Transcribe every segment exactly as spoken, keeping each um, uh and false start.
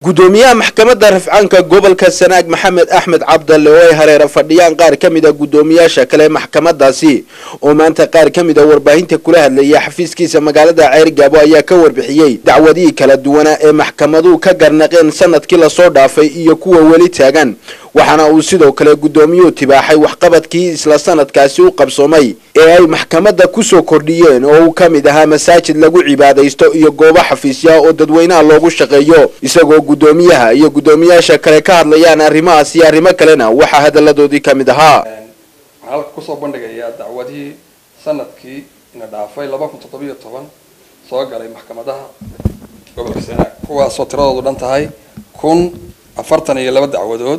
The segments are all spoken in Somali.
gudoomiyaha maxkamadda rafcaanka gobolka Sanaag Maxamed Axmed Cabdalle oo ay hareera fadhiyaan qaar kamid ah gudoomiyaasha kale maxkamadaasi oo maanta qaar kamid ah warbaahinta kula hadlayay xafiiskiisa magaalada Ceyrgaabo ayaa ka warbixiyay dacwadii kala duwan ee maxkamaduhu ka garnaqeen sanadkii la soo dhaafay iyo kuwa wali taagan waxaana uu sidoo kale gudoomiyuhu tibaaxay waxqabadkii isla sanadkaasi u qabsoomay ee ay maxkamadda ku soo kordhiyeen oo uu kamid ahaa masaajid lagu cibaadeysto iyo goobo xafiisya oo dadweynaha loogu shaqeeyo isagoo gudoomiyaha iyo gudoomiyaasha kale ka hadlayaan arrimahaas iyo arrimo kalena waxa hadaladoodii kamid ahaa waxaan ku soo bandhigayaa dacwadii sanadkii ina dhaafay laba kun toddoba iyo toban soo galay maxkamadaha gobolka Sanaag kuwaas oo tiradoodu dhan tahay kun afartan iyo laba dacwadood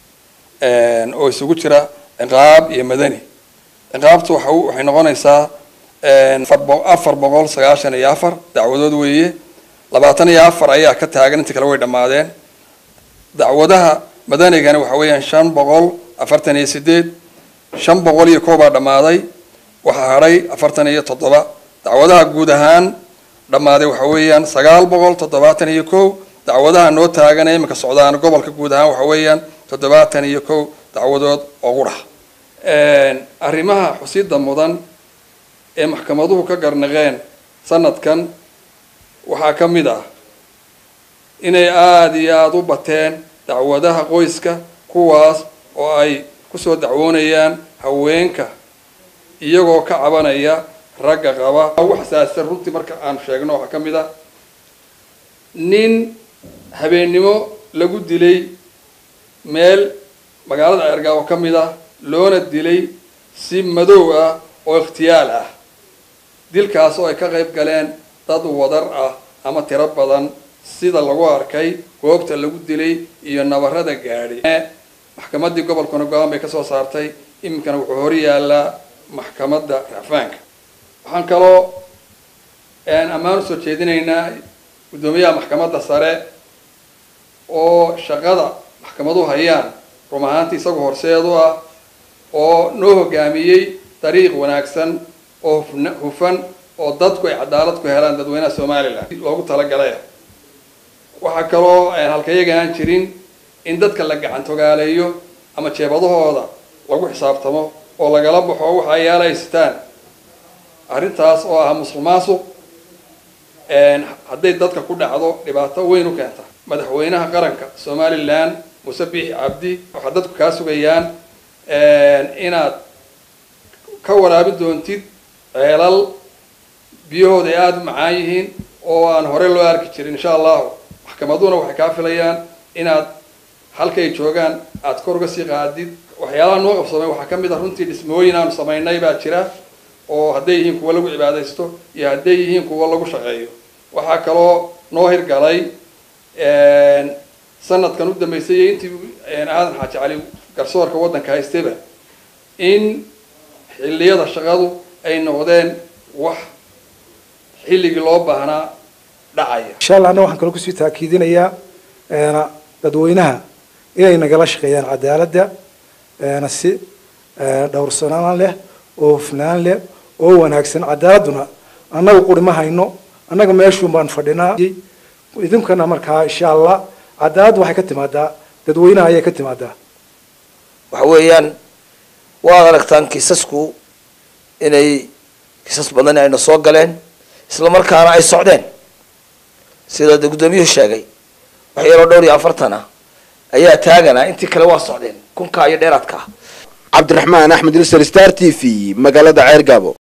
een oo isugu jira ciqaab iyo madani ciqaabtu waxa waxay noqonaysaa een afar boqol sagaashan iyo afar dacwadood weeye labaatan iyo afar ayaa ka taagan inta kale way dhamaadeen dacwadaha madanigana waxa weeyaan shan boqol afartan iyo sideed shan boqol iyo koob baa dhamaaday waxa haray afartan iyo toddoba dacwadaha guud ahaan dhamaaday waxa weeyaan sagaal boqol toddobaatan iyo koob dacwadaha noo taagan ee imika socdaan gobolka guud ahaan waxa weeyaan toddobaatan iyo koob dacwadood oo qura een arrimaha xusiida mudan ee maxkamaduhu ka garnaqeen sanadkan waxaa ka mid ah inay aad iyo aad u bateen dacwadaha qoyska kuwaas oo ay ku soo dacwoonayaan haweenka iyagoo ka cabanaya ragga qaba wax xasaasiyan runtii marka aan sheegno waxa ka mid ah nin habeennimo lagu dilay meel magaalada Ceyrgaabo ka mid ah loona dilay si madow ah oo ikhtiyaal ah dilkaas oo ay ka qayb galeen dad wadar ah ama tiro badan sida lagu arkay goobta lagu dilay iyo nabarada gaadhay maxkamadii gobolka go'aan bay ka soo saartay iminkana wuxuu hor yaalaa maxkamadda rafcaanka waxaan kaloo aan ammaan soo jeedinaynaa gudoomiyaha maxkamadda sare oo shaqada maxkamaduhu hayaan run ahaantii isagu horseedu ah oo noo hogaamiyey dariiq wanaagsan oo hufan oo dadku ay cadaalad ku helaan dadweynaha Soomaaliland loogu talagalay waxa kaloo halkayaga aan jirin in dadka la gacan togaaleeyo ama jeebadahooda lagu xisaabtamo oo lagala baxo waxa ay yeelaystaan arrintaas oo ah musuqmaasuq een haday dadka ku dhacdo dhibaato weyn u keenta madaxweynaha qaranka Soomaaliland Muuse Biixi Cabdi waxa dadku ka sugayaan een inaad ka waraabin doontid ceelal biyahooda aad u macaan yihiin oo aan hore loo arki jirin insha Allah maxkamaduna waxay ka filayaan inaad halkay joogaan aad kor uga sii qaadid waxyaalaha noo qabsamay waxa kamid ah runtii dhismooyin aan sameeynay baa jira oo haday yihiin kuwa lagu cibaadeysto iyo haday yihiin kuwa lagu shaqeeyo waxa kaloo noo hirgalay een sanadkan u dambeysay intii aadan xaaji cali garsoorka wadanka haystayba in xilliyada shaqadu ay noqdeen wax xilligii loo baahnaa dhacaya insha Allah waxaan kale ku sii taakiidinayaa ee dadweynaha inay nagala shaqeeyaan cadaaladda ee si dhowrsanaan leh oo hufnaan leh oo wanaagsan cadaaladuna annagu qurima hayno annaga meeshu baan fadhinaa idinkana markaa insha Allah cadaalad waxay ka timaadaa dadweynaha ayay ka timaadaa waxa weeyaan waa aragtaan kiisasku inay kiisas badan ay soo galeen isla markaana ay socdeen sida gudoomiyuhu sheegay waxyaalo dhowr iyo afartan ah ayaa taagana intii kale waa socdeen kunka iyo dheeraadka Cabdiraxmaan Axmed Star T V magaalada Ceyrgaabo.